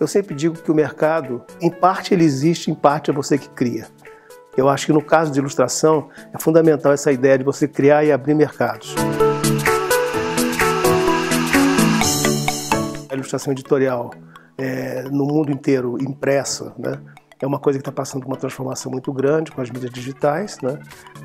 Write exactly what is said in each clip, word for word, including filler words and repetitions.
Eu sempre digo que o mercado, em parte ele existe, em parte é você que cria. Eu acho que no caso de ilustração, é fundamental essa ideia de você criar e abrir mercados. A ilustração editorial é, no mundo inteiro, impressa, né, é uma coisa que está passando por uma transformação muito grande com as mídias digitais, né,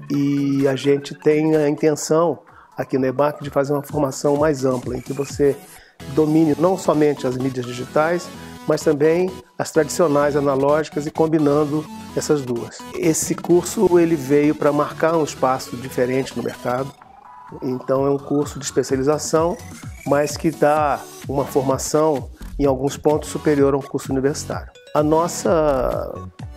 e a gente tem a intenção aqui no EBAC de fazer uma formação mais ampla, em que você domine não somente as mídias digitais, mas também as tradicionais analógicas e combinando essas duas. Esse curso ele veio para marcar um espaço diferente no mercado, então é um curso de especialização, mas que dá uma formação em alguns pontos superior a um curso universitário. A nossa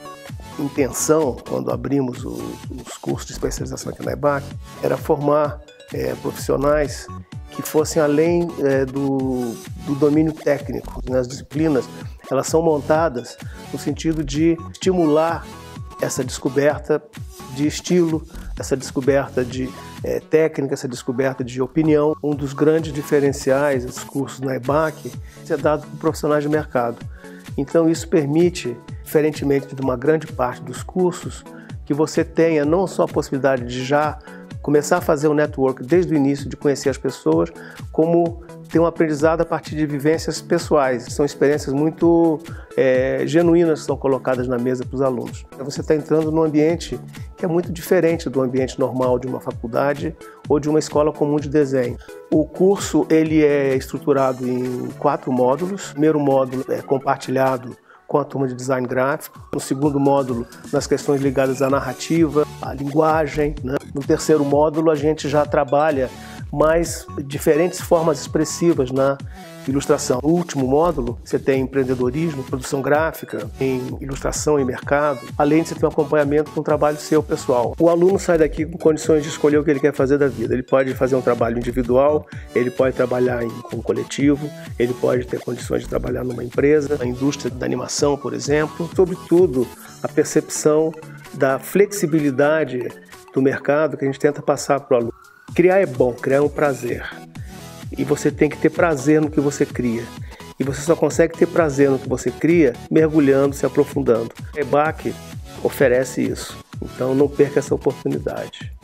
intenção, quando abrimos o, os cursos de especialização aqui na EBAC, era formar é, profissionais que fossem além é, do, do domínio técnico. As disciplinas elas são montadas no sentido de estimular essa descoberta de estilo, essa descoberta de é, técnica, essa descoberta de opinião. Um dos grandes diferenciais dos cursos na EBAC é dado por profissionais de mercado. Então isso permite, diferentemente de uma grande parte dos cursos, que você tenha não só a possibilidade de já começar a fazer um network desde o início, de conhecer as pessoas, como ter um aprendizado a partir de vivências pessoais. São experiências muito é, genuínas que são colocadas na mesa para os alunos. Você está entrando num ambiente que é muito diferente do ambiente normal de uma faculdade ou de uma escola comum de desenho. O curso ele é estruturado em quatro módulos. O primeiro módulo é compartilhado com a turma de design gráfico. No segundo módulo, nas questões ligadas à narrativa, à linguagem, né? No terceiro módulo, a gente já trabalha mais diferentes formas expressivas na ilustração. No último módulo, você tem empreendedorismo, produção gráfica, em ilustração e mercado, além de você ter um acompanhamento com um trabalho seu pessoal. O aluno sai daqui com condições de escolher o que ele quer fazer da vida. Ele pode fazer um trabalho individual, ele pode trabalhar em, com um coletivo, ele pode ter condições de trabalhar numa empresa, na indústria da animação, por exemplo. Sobretudo, a percepção da flexibilidade do mercado que a gente tenta passar para o aluno. Criar é bom, criar é um prazer. E você tem que ter prazer no que você cria. E você só consegue ter prazer no que você cria mergulhando, se aprofundando. A EBAC oferece isso. Então não perca essa oportunidade.